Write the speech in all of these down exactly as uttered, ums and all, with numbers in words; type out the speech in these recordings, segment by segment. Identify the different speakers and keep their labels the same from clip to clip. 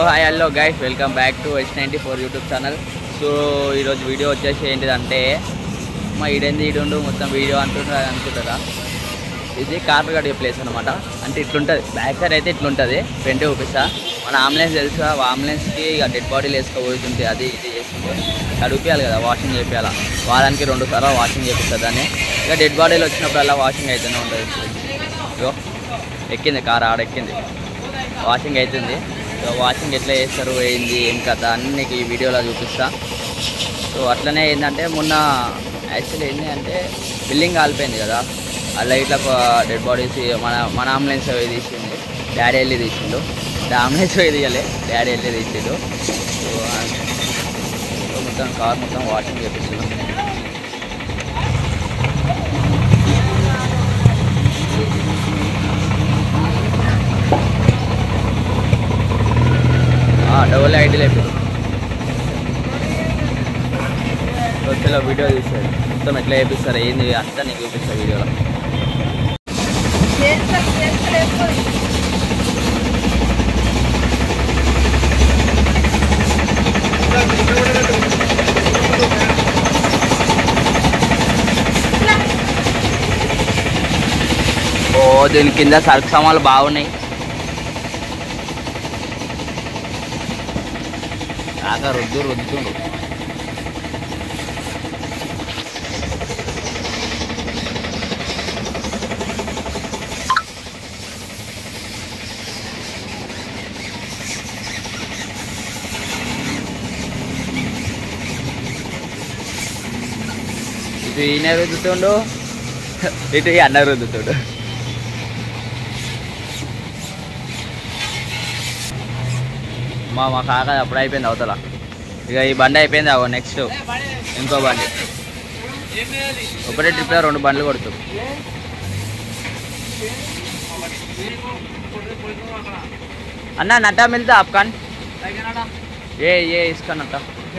Speaker 1: Hi hello guys, welcome back to H ninety four YouTube channel. So ఈరోజు video వచ్చేసి ఏంటిదంటే, మా ఈడేంది ఈడుండు మొత్తం వీడియో అంటుంటారు అనుకుంటారా. ఇది కార్ గడిగే ప్లేస్ అనమాట. అంటే ఇట్లుంటుంది, బ్యాక్ సైడ్ అయితే ఇట్లుంటుంది. ఫ్రంట్ చూపిస్తా. మన అంబులెన్స్ తెలుసా, అంబులెన్స్కి ఇక డెడ్ బాడీలు వేసుకోబోతుంది. అది ఇది చేసుకుంటే కడిపియాలి కదా, వాషింగ్ చేయాలి. వారానికి రెండు సార్లు వాషింగ్ చేపిస్తుంది దాన్ని. ఇక డెడ్ బాడీలు వచ్చినప్పుడల్లా వాషింగ్ అయితేనే ఉంటుంది. ఇగో ఎక్కింది కార్, ఆడ ఎక్కింది, వాషింగ్ అవుతుంది. సో వాషింగ్ ఎట్లా చేస్తారు, ఏంది ఏం కథ అన్నీ నీకు ఈ వీడియోలో చూపిస్తా. సో అట్లనే ఏంటంటే, మొన్న యాక్చువల్లీ ఏంటి అంటే బిల్డింగ్ కాలిపోయింది కదా, అలా ఇట్లా డెడ్ బాడీస్ మన మన అంబులెన్స్ అవి తీసిండు, డాడీ వెళ్ళి తీసిండు. అంబులెన్స్ అవి తీయాలి, డాడీ వెళ్ళి తీసిండు. సో మొత్తం కార్ మొత్తం వాషింగ్ చేపిస్తున్నాం. డబుల్ ఐటీ లేపారు. వచ్చేలా వీడియో చూసాడు, మొత్తం ఎట్లా చేపిస్తారు ఏంది అంతా నీకు చూపిస్తారు వీడియోలో. ఓ దీని కింద సరుకు సామాన్లు బాగున్నాయి. కాక రుద్దు రుద్దుతుండు. ఇటు ఈయన రుద్దుతుండు, ఇటు ఈ అన్న రుద్దుతుండు. మా మా కాక అప్పుడు అయిపోయింది అవతల. ఇక ఈ బండి అయిపోయింది. అవో నెక్స్ట్ ఇంకో బండి. ఒకటే ట్రిప్లో రెండు బండ్లు కొడుతుంది. అన్నా నట్టా మిల్తా ఆప్కాన్ ఏ ఏ ఇస్కా నట్టా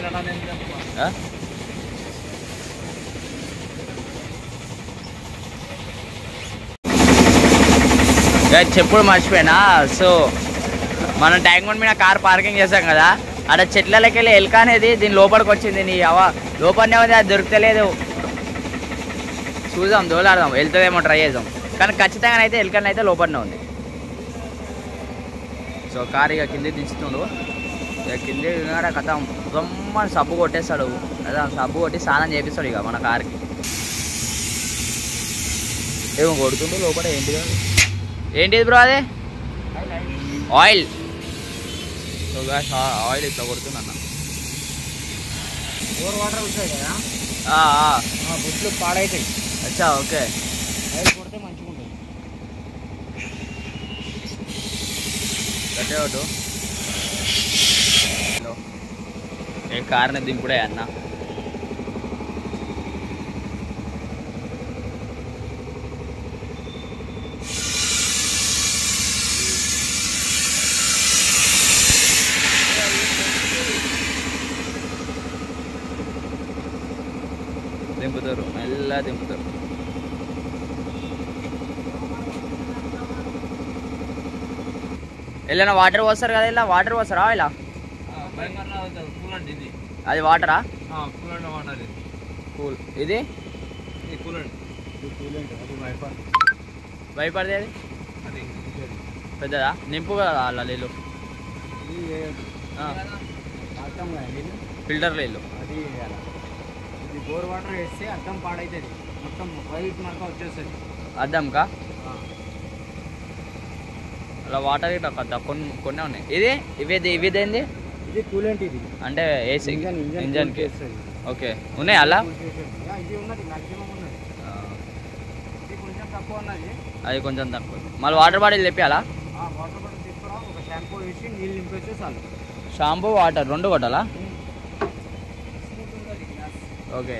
Speaker 1: చెప్పుడు మర్చిపోయినా. సో మనం ట్యాంక్ బండ్ మీద కార్ పార్కింగ్ చేసాం కదా, అక్కడ చెట్లకి వెళ్ళి ఎల్క అనేది దీని లోపలికి వచ్చింది. నీ అవ లోపలనే ఉంది, అది దొరకలేదు. చూద్దాం, దోలాడదాం, వెళ్తుందేమో ట్రై చేద్దాం. కానీ ఖచ్చితంగా అయితే ఎల్కన్ అయితే లోపలనే ఉంది. సో కార్ ఇక కింద దించుతుండు. ఇక కింద కథ రమ్మని సబ్బు కొట్టేస్తాడు. అదే సబ్బు కొట్టి స్నానం చేపిస్తాడు ఇక మన కార్కి. ఏమో కొడుతుండు లోపల. ఏంటిది ఏంటిది బ్రో అదే? ఆయిల్. సో గ్యాస్ ఆయిల్ ఇట్లా కొడుతుంది అన్న. బోర్ వాటర్ వస్తాయి కదా, బుట్లు పాడైతాయి. అచ్చా ఓకే. ఆయిల్ కొడితే మంచిగా ఉంటుంది. కట్టే ఒకటి ఏ కార్ని దింపుడే అన్న. దింపుతారు, మెల్లగా దింపుతారు. ఇలా వాటర్ పోస్తారు కదా, ఇలా వాటర్ పోస్తారా ఇలా? అది వాటరా? కూల్. ఇది వైపర్ది అది పెద్దదా? నింపు కదా అలా నీళ్ళు, ఫిల్టర్ నీళ్ళు. అది ఇది బోర్ వాటర్ వేస్తే అద్దం పాడైతుంది, మొత్తం వైట్ మార్క వచ్చేస్తుంది అద్దంకా. అలా వాటర్ ఇట్లా కొద్దా కొన్ని కొన్ని ఉన్నాయి. ఇది ఇవేది ఇవిదేంది? ఇది కూలెంట్. ఇది అంటే ఏసీ ఇంజన్కి. ఓకే, ఉన్నాయి అలా? ఇది ఉన్నది మ్యాక్సిమం ఉన్నది. ఇది కొంచెం తక్కువ ఉన్నది, అది కొంచెం తక్కువ. మళ్ళీ వాటర్ బాటిల్ తెప్పియాలా? వాటర్ బాటిల్ తీసుకురా, ఒక షాంపూ వేసి నీళ్ళు నింపేస్తే చాలు. షాంపూ వాటర్ రెండు కొట్టాలా? ఓకే.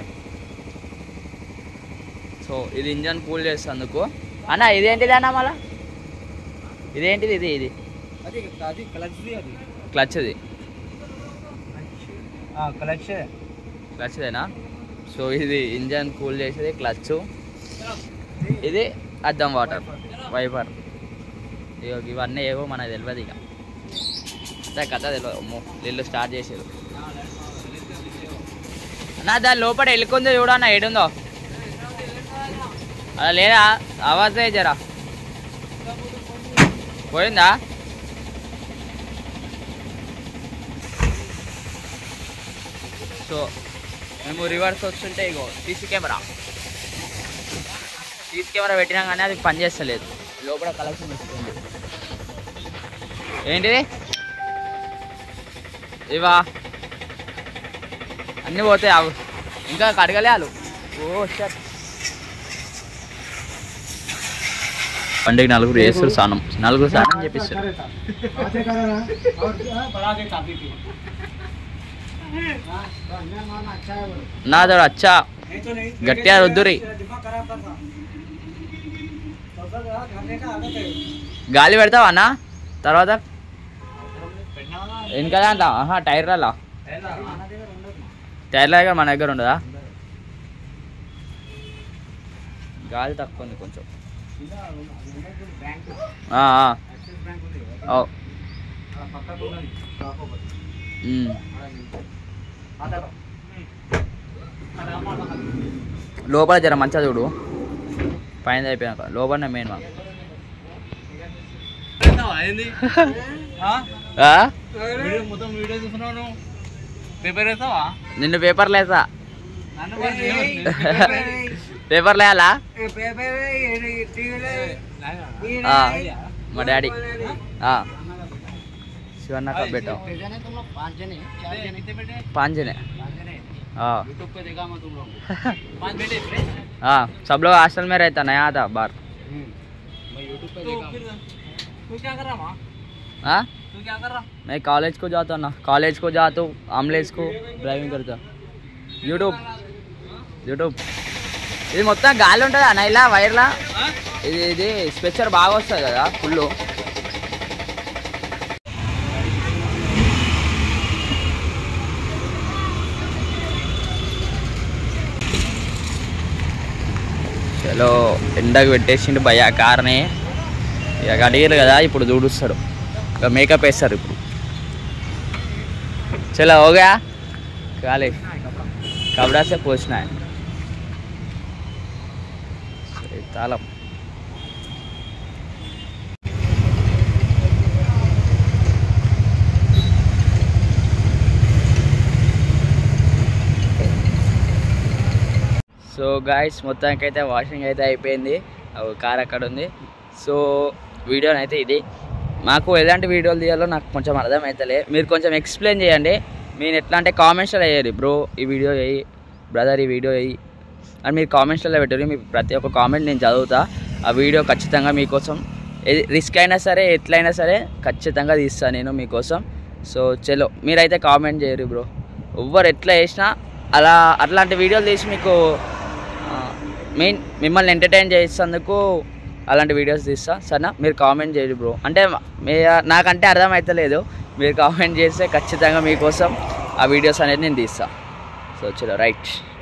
Speaker 1: సో ఇది ఇంజన్ కూల్ చేసేందుకు అన్న. ఇదేంటిది అన్న మళ్ళా? ఇదేంటిది? ఇది ఇది క్లచ్ది. క్లచ్ క్లచ్దేనా? సో ఇది ఇంజన్ కూల్ చేసేది క్లచ్, ఇది అద్దం వాటర్ వైపర్. ఇవన్నీ ఏవో మనకు తెలియదు ఇక. కథ కథ తెలియదు. అమ్మో ఇల్లు స్టార్ట్ చేసారు అన్న. దాని లోపల వెళ్ళుకుందో చూడన్న ఏడుందో అలా లేదా ఆవాజే జరా పోయిందా. సో మేము రివర్స్ వస్తుంటే ఇగో సీసీ కెమెరా సీసీ కెమెరా పెట్టినా కానీ అది పనిచేస్తలేదు. లోపల కలెక్షన్ ఇస్తుంది. ఏంటిది ఇవా అన్నీ పోతాయి. అవు ఇంకా కడగలే వాళ్ళు. ఓ షట్ పండుగ నలుగురు వేస్తారు స్నానం. నలుగురు స్నానం చేపిస్తారు. నాదో అచ్చా గట్టిగా వద్దురి. గాలి పెడతావా అన్న తర్వాత వెనకాల అంట. ఆహా టైర్లా టైర్ల దగ్గర మన దగ్గర ఉండదా. గాలి తక్కువ ఉంది కొంచెం. లోపల జర మంచిగా చూడు. పైన అయిపోయాక లోపలనే మెయిన్ మాకు. నిన్ను పేపర్లు వేసా. పేపర్లు వేయాలా మా డాడీ శివన్న कब बेटा पाँच जने हाँ हाँ सब लोग हॉस्टल में रहता नया था बाहर।
Speaker 2: तू क्या कर रहा
Speaker 1: हाँ
Speaker 2: तू क्या कर रहा?
Speaker 1: मैं कॉलेज को जाता ना कॉलेज को जाता हूँ आमलेज को ड्राइविंग करता యూట్యూబ్ యూట్యూబ్ ఇది మొత్తం గాలి ఉంటుంది అన్న ఇలా వైర్లా ఇది ఇది స్పెచ్చర్ బాగా వస్తుంది కదా ఫుల్. చలో ఎండకు పెట్టేసిండు భయ కార్ని. ఇక అడిగారు కదా ఇప్పుడు చూడుస్తాడు. ఇక మేకప్ వేస్తారు ఇప్పుడు. చలో ఓగా కాలే कपड़ा से पूछना है तालम సో గాయస్ మొత్తానికైతే వాషింగ్ అయితే అయిపోయింది. కార్ అక్కడ ఉంది. సో వీడియోని అయితే ఇది మాకు ఎలాంటి వీడియోలు తీయాలో నాకు కొంచెం అర్థమవుతలే. మీరు కొంచెం ఎక్స్ప్లెయిన్ చేయండి. నేను ఎట్లా అంటే కామెంట్స్లో వేయాలి బ్రో ఈ వీడియో వేయి బ్రదర్ ఈ వీడియో వేయి అని మీరు కామెంట్స్లో పెట్టారు. మీ ప్రతి ఒక్క కామెంట్ నేను చదువుతా. ఆ వీడియో ఖచ్చితంగా మీకోసం రిస్క్ అయినా సరే ఎట్లయినా సరే ఖచ్చితంగా తీస్తాను నేను మీకోసం. సో చలో మీరైతే కామెంట్ చేయరు బ్రో. ఎవ్వరు ఎట్లా చేసినా అలా అట్లాంటి వీడియోలు తీసి మీకు మెయిన్ మిమ్మల్ని ఎంటర్టైన్ చేసేందుకు అలాంటి వీడియోస్ తీస్తా. సరేనా మీరు కామెంట్ చేయరు బ్రో. అంటే మీ నాకంటే అర్థమవుతలేదు. మీరు కామెంట్ చేస్తే ఖచ్చితంగా మీకోసం ఆ వీడియోస్ అనేది నేను తీస్తాను. సో చలో రైట్.